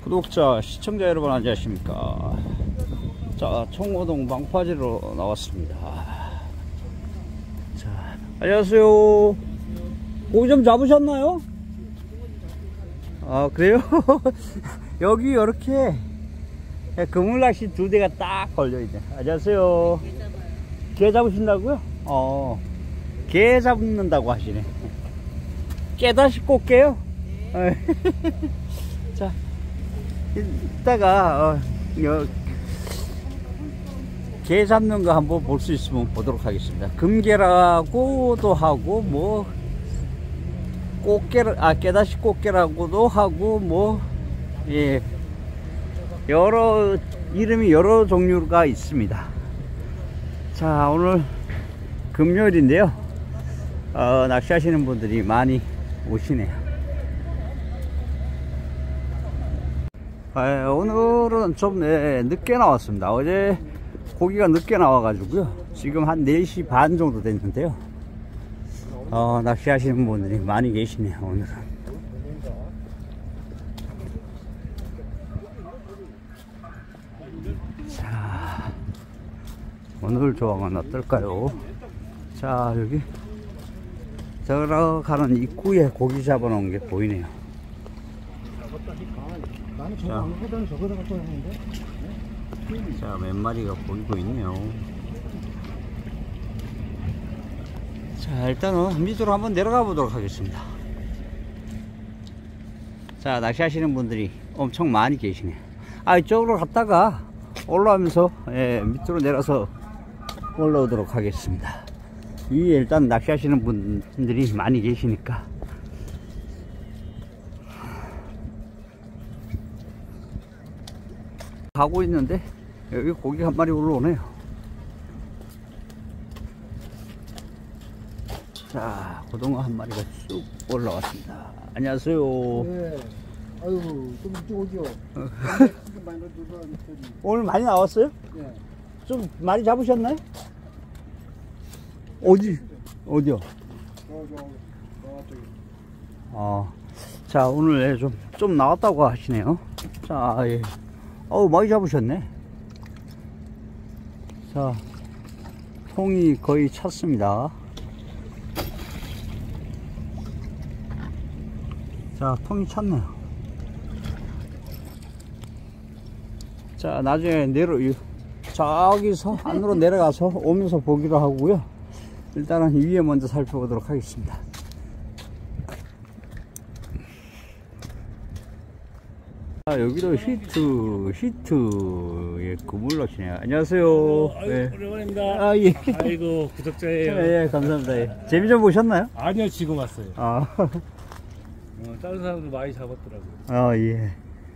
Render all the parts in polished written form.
구독자, 시청자 여러분 안녕하십니까. 자, 청호동 방파제로 나왔습니다. 자, 안녕하세요. 고기 좀 잡으셨나요? 아, 그래요? 여기 이렇게 그물낚시 2대가 딱 걸려있네. 안녕하세요. 게 잡으신다고요? 게 잡는다고 하시네. 깨다시 꽃게요? 네. 자, 이따가 게 잡는 거 한번 볼 수 있으면 보도록 하겠습니다. 금게라고도 하고 뭐 꽃게, 깨다시 꽃게라고도 하고 뭐 여러 이름이 여러 종류가 있습니다. 자, 오늘 금요일인데요. 낚시하시는 분들이 많이 오시네요. 오늘은 좀 늦게 나왔습니다. 어제 고기가 늦게 나와가지고요. 지금 한 4시 반 정도 됐는데요. 낚시하시는 분들이 많이 계시네요. 오늘은. 자, 오늘 조항은 어떨까요? 자, 여기 들어가는 입구에 고기 잡아놓은 게 보이네요. 자, 몇 마리가 보이고 있네요. 자, 일단은 밑으로 한번 내려가 보도록 하겠습니다. 자, 낚시하시는 분들이 엄청 많이 계시네요. 이쪽으로 갔다가 올라오면서 밑으로 내려서 올라오도록 하겠습니다. 위에 일단 낚시하시는 분들이 많이 계시니까. 가고 있는데 여기 고기 한 마리 올라오네요. 자, 고등어 한 마리가 쑥 올라왔습니다. 안녕하세요. 네. 아유, 좀 이쪽 오죠. 오늘 많이 나왔어요? 네. 좀 많이 잡으셨나요? 어디요? 자, 오늘 좀 나왔다고 하시네요. 자, 예. 많이 잡으셨네. 자, 통이 거의 찼습니다. 자, 통이 찼네요. 자, 나중에 저기서 안으로 내려가서 오면서 보기로 하고요. 일단은 위에 먼저 살펴보도록 하겠습니다. 여기도 히트의 그물낚시네요. 안녕하세요. 아유, 오랜만입니다. 예. 아이고, 구독자예요. 예, 감사합니다. 예. 재미 좀 보셨나요? 아니요, 지금 왔어요. 다른 사람들 많이 잡았더라고요. 예.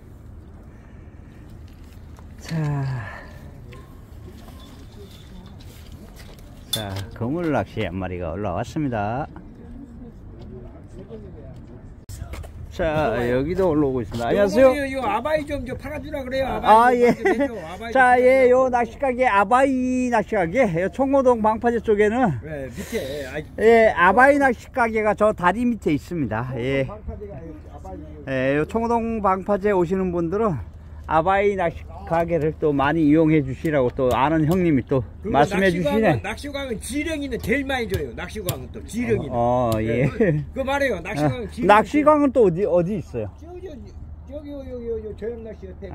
자, 그물낚시 한 마리가 올라왔습니다. 자, 여기도 올라오고 있습니다. 안녕하세요. 요 아바이 좀 팔아주라 그래요. 예. 자, 예, 요 낚시가게, 아바이 낚시가게, 요 청호동 방파제 쪽에는, 네, 밑에. 예, 아바이 낚시가게가 저 다리 밑에 있습니다. 예. 요 청호동 방파제 오시는 분들은 아바이 낚시가게를 또 많이 이용해 주시라고 또 아는 형님이 또 말씀해 주시네. 낚시광은 지렁이는 제일 많이 줘요. 낚시광은 또 지렁이는. 예. 그 말이에요. 낚시광은 지렁이. 낚시광은 또 어디 있어요? 저기 저녁 낚시 옆에.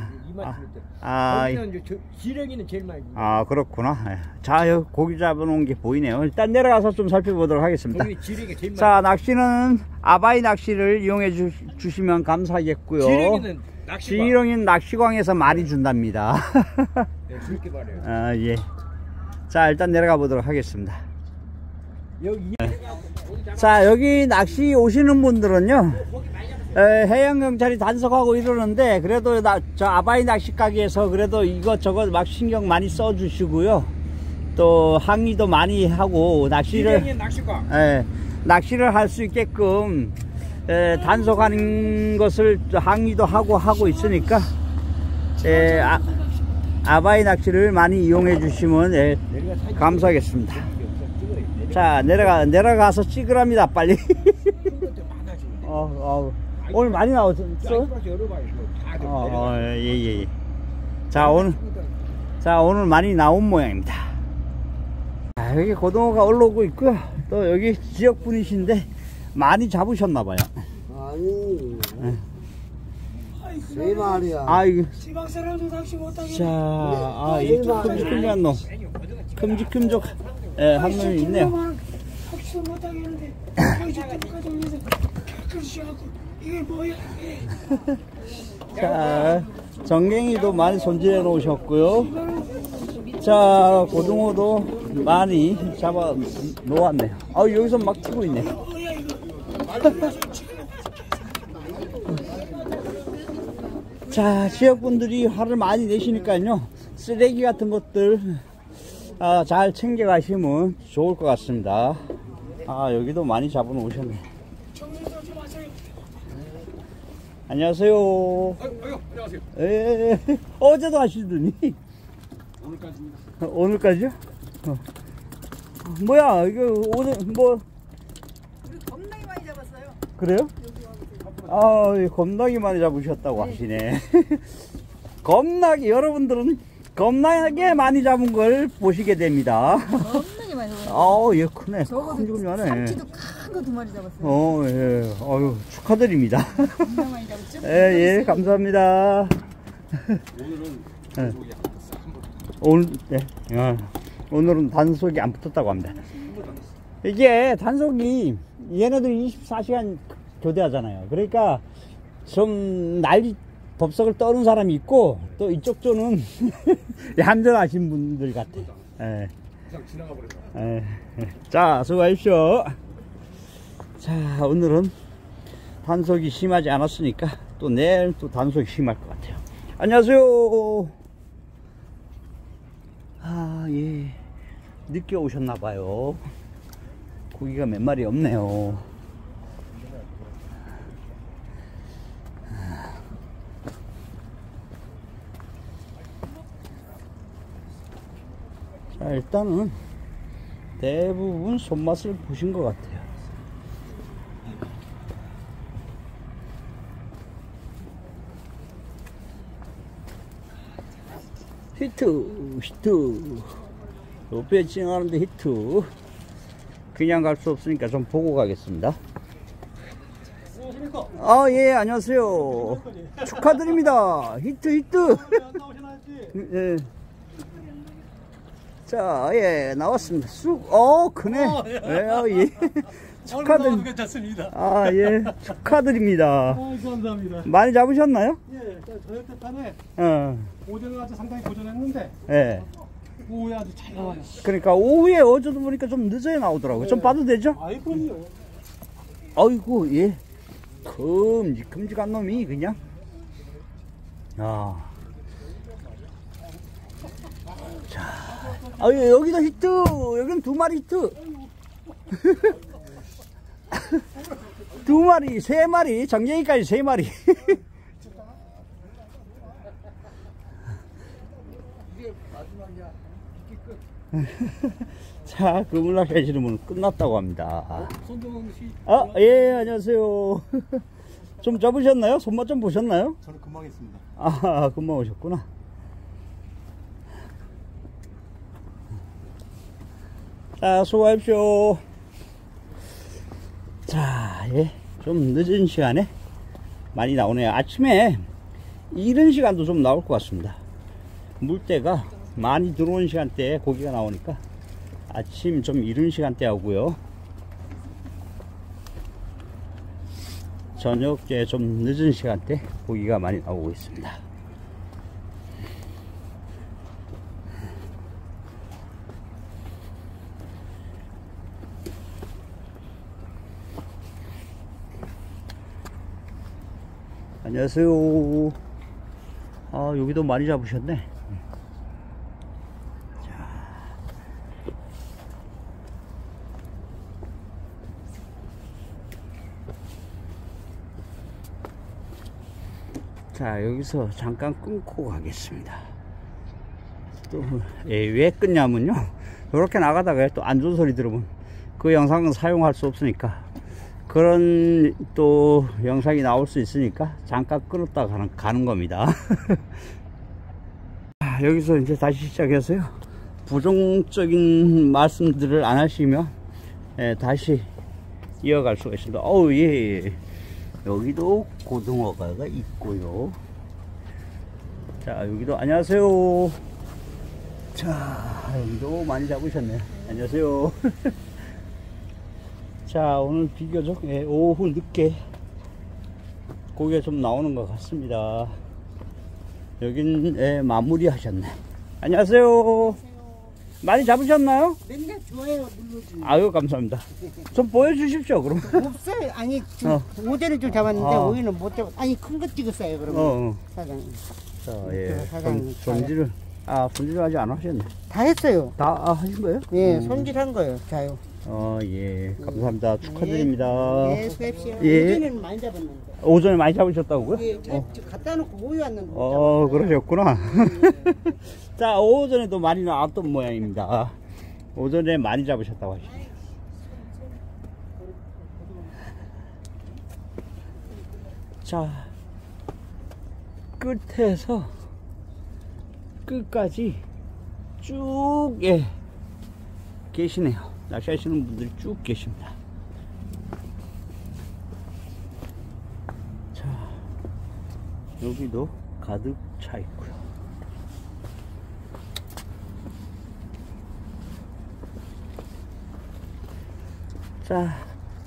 거기는 지렁이는 제일 많이. 그렇구나. 자, 여기 고기 잡아놓은 게 보이네요. 일단 내려가서 좀 살펴보도록 하겠습니다. 거기 지렁이 제일 많이. 자, 낚시는 아바이 낚시를 이용해 주시면 감사하겠고요. 지렁이는 낚시광에서 많이 준답니다. 네, 그렇게 말해요. 예. 자, 일단 내려가 보도록 하겠습니다. 자, 여기 낚시 오시는 분들은요, 해양경찰이 단속하고 이러는데, 그래도 저 아바이 낚시 가게에서 그래도 이것저것 막 신경 많이 써주시고요. 또 항의도 많이 하고 낚시를 할 수 있게끔 단속하는 것을 항의도 하고 있으니까 아바이 낚시를 많이 이용해 주시면 감사하겠습니다. 자, 내려가서 찍으랍니다, 빨리. 오늘 많이 나왔어? 예. 자, 오늘 많이 나온 모양입니다. 자, 여기 고등어가 올라오고 있고요. 또 여기 지역 분이신데 많이 잡으셨나봐요. 아니, 세 마리야. 아, 이거. 지방 사람도 낚시 못하게. 자, 이 큼직큼직한 놈. 큼직큼직, 예, 한 놈이 있네요. 낚시 못하게 하는데, 여기 때까지 올려서 그러시하고 이게 뭐야? 자, 정갱이도 많이 손질해 놓으셨고요. 자, 고등어도 많이 잡아 놓았네요. 아, 여기서 막 치고 있네. 뭐야 이거? 자, 지역분들이 화를 많이 내시니까요. 쓰레기 같은 것들 잘 챙겨 가시면 좋을 것 같습니다. 아, 여기도 많이 잡아 놓으셨네. 정신도 좀 하세요. 안녕하세요. 안녕하세요. 예, 어제도 하시더니. 오늘까지입니다. 오늘까지요? 뭐야, 이거 오늘 뭐. 우리 겁나게 많이 잡았어요. 그래요? 아, 겁나게 많이 잡으셨다고 하시네. 겁나게, 여러분들은 겁나게 많이 잡은 걸 보시게 됩니다. 겁나게 많이 잡았어요. 아우, 얘 크네. 적어도 큼직큼하네. 삼치도 큰 거 2마리 잡았어요. 예. 아유, 축하드립니다. 겁나 많이 잡았죠? 예, 감사합니다. 오늘은 단속이 안 붙었다고 합니다. 이게 단속이 얘네들이 24시간 교대하잖아요. 그러니까 좀 난리 법석을 떠는 사람이 있고 또 이쪽 조는 얌전하신 분들 같아. 예. 예. 자, 수고하십시오. 자, 오늘은 단속이 심하지 않았으니까 또 내일 또 단속이 심할 것 같아요. 안녕하세요. 아, 예. 늦게 오셨나봐요. 고기가 몇 마리 없네요. 자, 일단은 대부분 손맛을 보신 것 같아요. 히트. 옆에 찡하는데 히트. 그냥 갈 수 없으니까 좀 보고 가겠습니다. 아, 예, 안녕하세요. 축하드립니다. 히트. 예. 자, 예, 나왔습니다. 쑥, 크네. 예. 축하드립니다. 괜찮습니다. 아, 예, 축하드립니다. 감사합니다. 많이 잡으셨나요? 예, 저녁 때 판에 어, 오전에 아주 상당히 고전했는데 예. 오후에 아주 잘 나와요. 그러니까 오후에 어제도 보니까 좀 늦어야 나오더라고요. 좀 봐도 되죠? 아이 그럼요. 아이고, 예. 큼직한 놈이 그냥. 아. 자. 아, 여기도 히트. 여기는 2마리 히트. 2마리, 3마리. 정갱이까지 3마리. 자, 그물낚시 하시는 분은 끝났다고 합니다. 손정은 씨. 아, 예, 안녕하세요. 좀 잡으셨나요? 손맛 좀 보셨나요? 저는 금방 했습니다. 아, 금방 오셨구나. 자, 수고하십시오. 자, 예, 좀 늦은 시간에 많이 나오네요. 아침에 이른 시간도 좀 나올 것 같습니다. 물때가 많이 들어오는 시간대에 고기가 나오니까 아침 좀 이른 시간대 하고요. 저녁에 좀 늦은 시간대 고기가 많이 나오고 있습니다. 안녕하세요. 아, 여기도 많이 잡으셨네. 자, 여기서 잠깐 끊고 가겠습니다. 또, 왜 끊냐면요. 이렇게 나가다가 또 안 좋은 소리 들으면 그 영상은 사용할 수 없으니까 그 그런 또 영상이 나올 수 있으니까 잠깐 끊었다 가는 겁니다. 여기서 이제 다시 시작해서요. 부정적인 말씀들을 안 하시면 다시 이어갈 수가 있습니다. 어우, 예. 여기도 고등어가 있고요. 자, 여기도 안녕하세요. 자, 여기도 많이 잡으셨네요. 안녕하세요. 자, 오늘 비교적 오후 늦게 고기가 좀 나오는 것 같습니다. 여긴 마무리 하셨네. 안녕하세요. 많이 잡으셨나요? 맨날 좋아요 눌러주세요. 아유, 감사합니다. 좀 보여주십시오, 그럼. 없어요. 아니 오전에 좀 잡았는데 아. 오이는 못 잡았. 아니 큰 거 찍었어요. 그러면 사장 자, 예. 사장님, 손질을, 손질을 아직 안 하셨네. 다 했어요. 다 하신 거예요? 예, 손질한 거예요. 자요. 예. 감사합니다. 축하드립니다. 예, 수고하십시오. 예. 오전에는 많이 잡았는데. 오전에 많이 잡으셨다고요? 예, 저 갖다 놓고 오이 왔는데. 그러셨구나. 자, 오전에도 많이 나왔던 모양입니다. 오전에 많이 잡으셨다고 하시네요. 자, 끝에서 끝까지 쭉 계시네요. 낚시하시는 분들이 쭉 계십니다. 자, 여기도 가득 차 있고요. 자,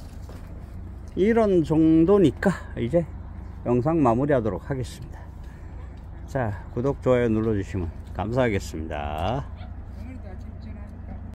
이런 정도니까 이제 영상 마무리하도록 하겠습니다. 자, 구독, 좋아요 눌러주시면 감사하겠습니다.